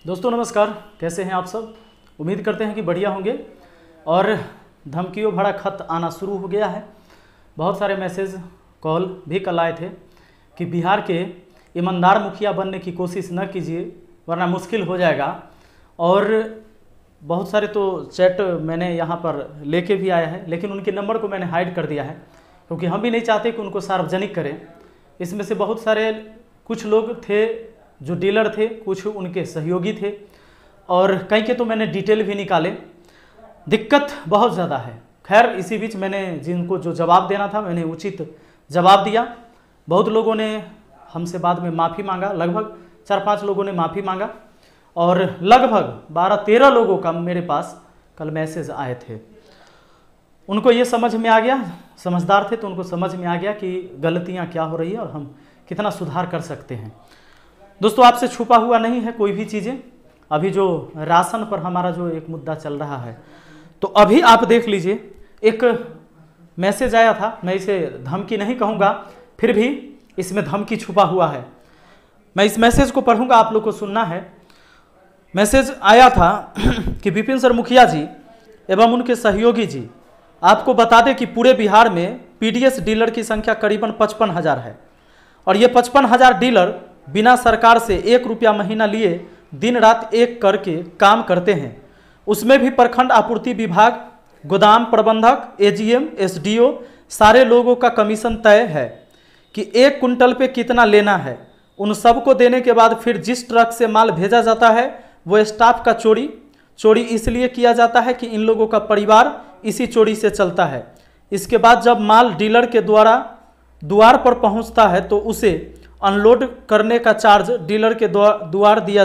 दोस्तों नमस्कार, कैसे हैं आप सब। उम्मीद करते हैं कि बढ़िया होंगे। और धमकियों भरा खत आना शुरू हो गया है। बहुत सारे मैसेज कॉल भी कल आए थे कि बिहार के ईमानदार मुखिया बनने की कोशिश न कीजिए वरना मुश्किल हो जाएगा। और बहुत सारे तो चैट मैंने यहाँ पर लेके भी आया है, लेकिन उनके नंबर को मैंने हाइड कर दिया है क्योंकि हम भी नहीं चाहते कि उनको सार्वजनिक करें। इसमें से बहुत सारे कुछ लोग थे जो डीलर थे, कुछ उनके सहयोगी थे और कई के तो मैंने डिटेल भी निकाले। दिक्कत बहुत ज़्यादा है। खैर इसी बीच मैंने जिनको जो जवाब देना था मैंने उचित जवाब दिया। बहुत लोगों ने हमसे बाद में माफ़ी मांगा, लगभग 4-5 लोगों ने माफ़ी मांगा और लगभग 12-13 लोगों का मेरे पास कल मैसेज आए थे। उनको ये समझ में आ गया, समझदार थे तो उनको समझ में आ गया कि गलतियाँ क्या हो रही है और हम कितना सुधार कर सकते हैं। दोस्तों आपसे छुपा हुआ नहीं है कोई भी चीज़ें। अभी जो राशन पर हमारा जो एक मुद्दा चल रहा है, तो अभी आप देख लीजिए एक मैसेज आया था। मैं इसे धमकी नहीं कहूँगा, फिर भी इसमें धमकी छुपा हुआ है। मैं इस मैसेज को पढ़ूंगा, आप लोग को सुनना है। मैसेज आया था कि विपिन सर मुखिया जी एवं उनके सहयोगी जी, आपको बता दें कि पूरे बिहार में पीडीएस डीलर की संख्या करीबन 55,000 है और ये 55,000 डीलर बिना सरकार से 1 रुपया महीना लिए दिन रात एक करके काम करते हैं। उसमें भी प्रखंड आपूर्ति विभाग, गोदाम प्रबंधक, एजीएम, एसडीओ सारे लोगों का कमीशन तय है कि 1 कुंटल पे कितना लेना है। उन सबको देने के बाद फिर जिस ट्रक से माल भेजा जाता है वो स्टाफ का चोरी इसलिए किया जाता है कि इन लोगों का परिवार इसी चोरी से चलता है। इसके बाद जब माल डीलर के द्वार पर पहुंचता है तो उसे अनलोड करने का चार्ज डीलर के द्वारा दिया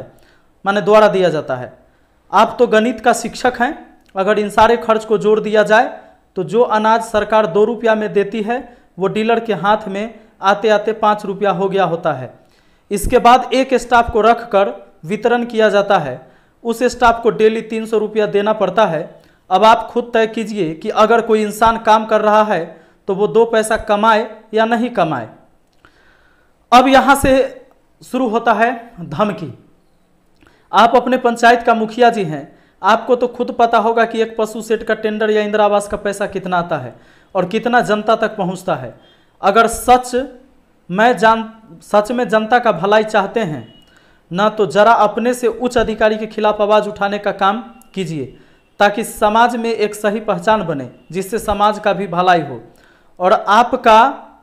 जाता है। आप तो गणित का शिक्षक हैं, अगर इन सारे खर्च को जोड़ दिया जाए तो जो अनाज सरकार 2 रुपया में देती है वो डीलर के हाथ में आते आते 5 रुपया हो गया होता है। इसके बाद एक स्टाफ को रख कर वितरण किया जाता है। उस स्टाफ को डेली 300 रुपया देना पड़ता है। अब आप खुद तय कीजिए कि अगर कोई इंसान काम कर रहा है तो वो 2 पैसा कमाए या नहीं कमाए। अब यहाँ से शुरू होता है धमकी। आप अपने पंचायत का मुखिया जी हैं, आपको तो खुद पता होगा कि एक पशु सेट का टेंडर या इंदिरा आवास का पैसा कितना आता है और कितना जनता तक पहुँचता है। अगर सच में जनता का भलाई चाहते हैं ना तो जरा अपने से उच्च अधिकारी के खिलाफ आवाज़ उठाने का काम कीजिए ताकि समाज में एक सही पहचान बने जिससे समाज का भी भलाई हो। और आपका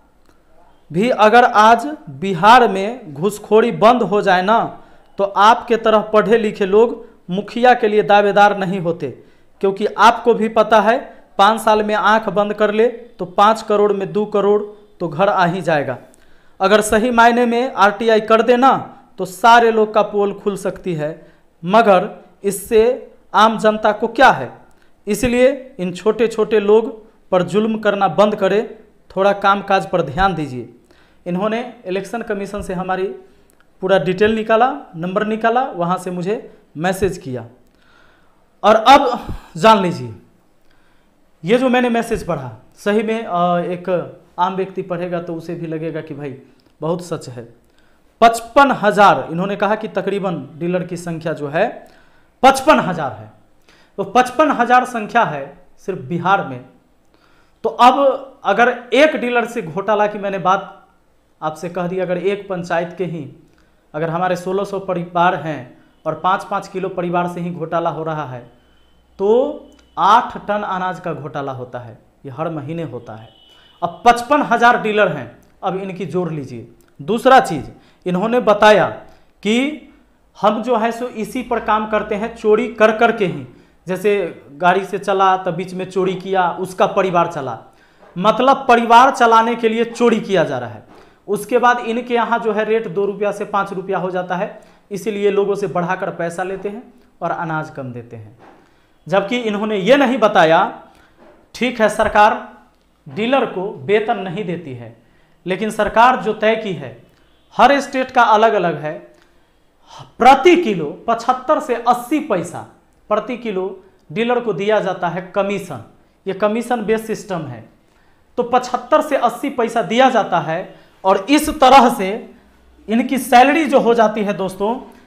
भी अगर आज बिहार में घूसखोरी बंद हो जाए ना तो आपके तरह पढ़े लिखे लोग मुखिया के लिए दावेदार नहीं होते, क्योंकि आपको भी पता है 5 साल में आंख बंद कर ले तो 5 करोड़ में 2 करोड़ तो घर आ ही जाएगा। अगर सही मायने में आरटीआई कर देना तो सारे लोग का पोल खुल सकती है, मगर इससे आम जनता को क्या है। इसलिए इन छोटे छोटे लोग पर जुल्म करना बंद करें, थोड़ा कामकाज पर ध्यान दीजिए। इन्होंने इलेक्शन कमीशन से हमारी पूरा डिटेल निकाला, नंबर निकाला, वहाँ से मुझे मैसेज किया। और अब जान लीजिए ये जो मैंने मैसेज पढ़ा, सही में एक आम व्यक्ति पढ़ेगा तो उसे भी लगेगा कि भाई बहुत सच है। 55,000 इन्होंने कहा कि तकरीबन डीलर की संख्या जो है 55,000 है। तो 55,000 संख्या है सिर्फ बिहार में। तो अब अगर एक डीलर से घोटाला की मैंने बात आपसे कह दी, अगर एक पंचायत के ही अगर हमारे 1600 परिवार हैं और 5-5 किलो परिवार से ही घोटाला हो रहा है तो 8 टन अनाज का घोटाला होता है। ये हर महीने होता है। अब 55,000 डीलर हैं, अब इनकी जोड़ लीजिए। दूसरा चीज़ इन्होंने बताया कि हम जो है सो इसी पर काम करते हैं, चोरी कर कर के ही। जैसे गाड़ी से चला तो बीच में चोरी किया, उसका परिवार चला, मतलब परिवार चलाने के लिए चोरी किया जा रहा है। उसके बाद इनके यहाँ जो है रेट 2 रुपया से 5 रुपया हो जाता है, इसीलिए लोगों से बढ़ाकर पैसा लेते हैं और अनाज कम देते हैं। जबकि इन्होंने ये नहीं बताया, ठीक है सरकार डीलर को वेतन नहीं देती है, लेकिन सरकार जो तय की है हर स्टेट का अलग अलग है। प्रति किलो 75 से 80 पैसा प्रति किलो डीलर को दिया जाता है कमीशन। ये कमीशन बेस सिस्टम है, तो 75 से 80 पैसा दिया जाता है। और इस तरह से इनकी सैलरी जो हो जाती है दोस्तों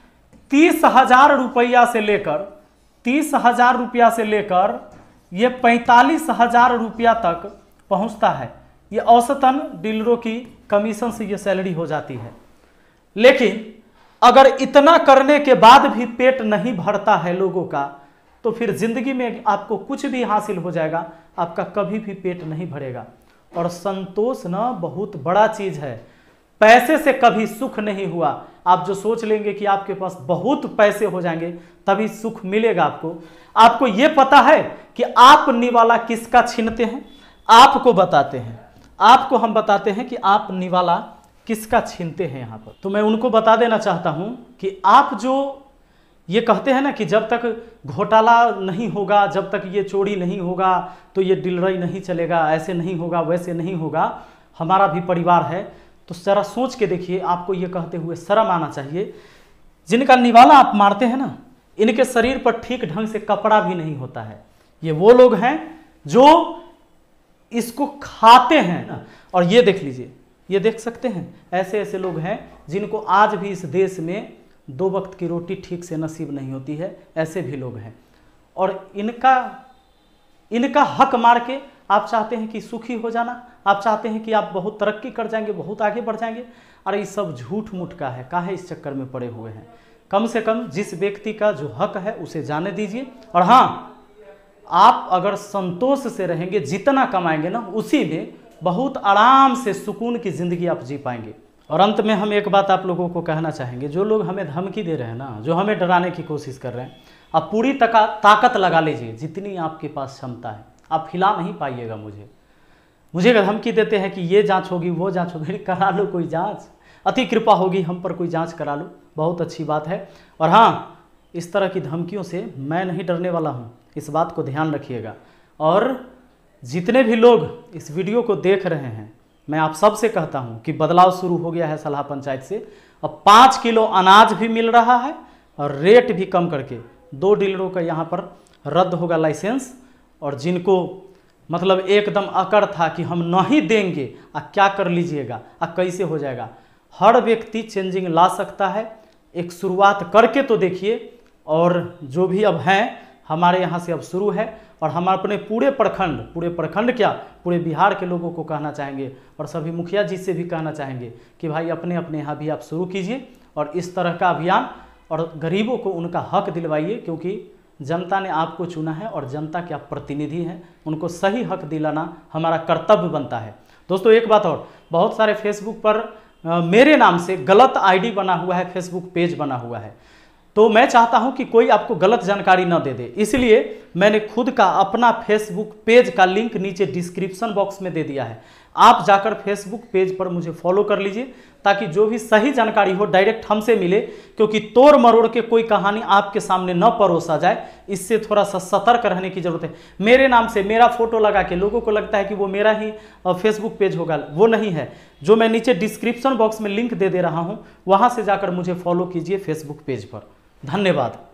30,000 रुपया से लेकर 30,000 रुपया से लेकर ये 45,000 रुपया तक पहुंचता है। ये औसतन डीलरों की कमीशन से ये सैलरी हो जाती है। लेकिन अगर इतना करने के बाद भी पेट नहीं भरता है लोगों का, तो फिर जिंदगी में आपको कुछ भी हासिल हो जाएगा, आपका कभी भी पेट नहीं भरेगा। और संतोष ना बहुत बड़ा चीज है। पैसे से कभी सुख नहीं हुआ। आप जो सोच लेंगे कि आपके पास बहुत पैसे हो जाएंगे तभी सुख मिलेगा आपको यह पता है कि आप निवाला किसका छीनते हैं? आपको बताते हैं, आपको हम बताते हैं कि आप निवाला किसका छीनते हैं यहाँ पर। तो मैं उनको बता देना चाहता हूं कि आप जो ये कहते हैं ना कि जब तक घोटाला नहीं होगा, जब तक ये चोरी नहीं होगा तो ये डीलरी नहीं चलेगा, ऐसे नहीं होगा, वैसे नहीं होगा, हमारा भी परिवार है। तो जरा सोच के देखिए, आपको ये कहते हुए शर्म आना चाहिए। जिनका निवाला आप मारते हैं ना, इनके शरीर पर ठीक ढंग से कपड़ा भी नहीं होता है। ये वो लोग हैं जो इसको खाते हैं ना। और ये देख लीजिए, ये देख सकते हैं, ऐसे ऐसे लोग हैं जिनको आज भी इस देश में 2 वक्त की रोटी ठीक से नसीब नहीं होती है। ऐसे भी लोग हैं और इनका हक मार के आप चाहते हैं कि सुखी हो जाना, आप चाहते हैं कि आप बहुत तरक्की कर जाएंगे, बहुत आगे बढ़ जाएंगे। अरे ये सब झूठ मूठ का है, काहे इस चक्कर में पड़े हुए हैं। कम से कम जिस व्यक्ति का जो हक है उसे जाने दीजिए। और हाँ, आप अगर संतोष से रहेंगे, जितना कमाएंगे ना उसी में बहुत आराम से सुकून की जिंदगी आप जी पाएंगे। और अंत में हम एक बात आप लोगों को कहना चाहेंगे, जो लोग हमें धमकी दे रहे हैं ना, जो हमें डराने की कोशिश कर रहे हैं, आप पूरी ताकत लगा लीजिए जितनी आपके पास क्षमता है। आप हिला नहीं पाइएगा मुझे धमकी देते हैं कि ये जांच होगी, वो जांच होगी, करा लो कोई जांच, अति कृपा होगी हम पर कोई जांच करा लो, बहुत अच्छी बात है। और हाँ, इस तरह की धमकियों से मैं नहीं डरने वाला हूँ, इस बात को ध्यान रखिएगा। और जितने भी लोग इस वीडियो को देख रहे हैं, मैं आप सबसे कहता हूँ कि बदलाव शुरू हो गया है सलाह पंचायत से। अब 5 किलो अनाज भी मिल रहा है और रेट भी कम करके 2 डीलरों का यहाँ पर रद्द होगा लाइसेंस। और जिनको मतलब एकदम अकड़ था कि हम नहीं देंगे, क्या कर लीजिएगा, कैसे हो जाएगा, हर व्यक्ति चेंजिंग ला सकता है। एक शुरुआत करके तो देखिए। और जो भी अब हैं, हमारे यहाँ से अब शुरू है। और हम अपने पूरे प्रखंड क्या, पूरे बिहार के लोगों को कहना चाहेंगे और सभी मुखिया जी से भी कहना चाहेंगे कि भाई अपने अपने यहाँ भी आप शुरू कीजिए और इस तरह का अभियान, और गरीबों को उनका हक दिलवाइए, क्योंकि जनता ने आपको चुना है और जनता के आप प्रतिनिधि हैं। उनको सही हक दिलाना हमारा कर्तव्य बनता है। दोस्तों एक बात और, बहुत सारे फेसबुक पर मेरे नाम से गलत आईडी बना हुआ है, फेसबुक पेज बना हुआ है। तो मैं चाहता हूं कि कोई आपको गलत जानकारी न दे दे, इसलिए मैंने खुद का अपना फेसबुक पेज का लिंक नीचे डिस्क्रिप्शन बॉक्स में दे दिया है। आप जाकर फेसबुक पेज पर मुझे फॉलो कर लीजिए, ताकि जो भी सही जानकारी हो डायरेक्ट हमसे मिले, क्योंकि तोड़ मरोड़ के कोई कहानी आपके सामने न परोसा जाए, इससे थोड़ा सा सतर्क रहने की जरूरत है। मेरे नाम से मेरा फोटो लगा के लोगों को लगता है कि वो मेरा ही फेसबुक पेज होगा, वो नहीं है। जो मैं नीचे डिस्क्रिप्शन बॉक्स में लिंक दे रहा हूँ, वहाँ से जाकर मुझे फॉलो कीजिए फेसबुक पेज पर। धन्यवाद।